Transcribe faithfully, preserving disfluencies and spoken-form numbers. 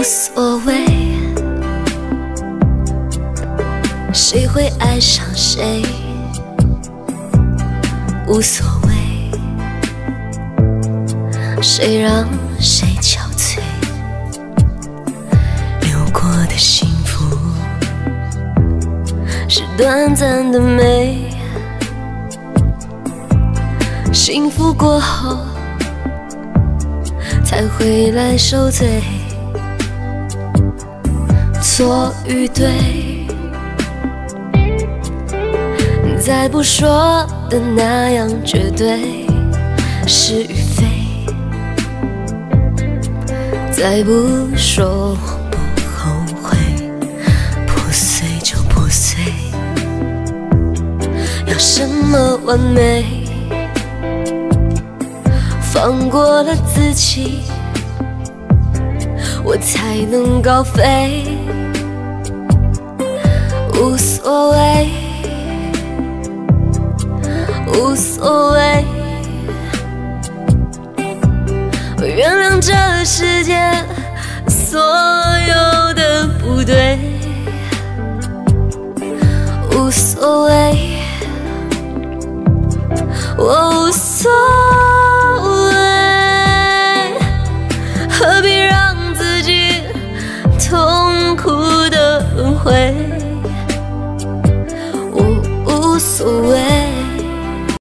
所谓，谁会爱上谁，无所谓，谁让谁憔悴，流过的幸福是短暂的美，幸福过后才会来受罪，错与对，再不说的那样绝对，是与非，再不说不后悔，破碎就破碎，要什么完美？放过了自己，我才能高飞，无所谓，无所谓，我原谅这世界所有的不对，无所谓，我无所谓，何必让自己痛苦的轮回，我无所谓。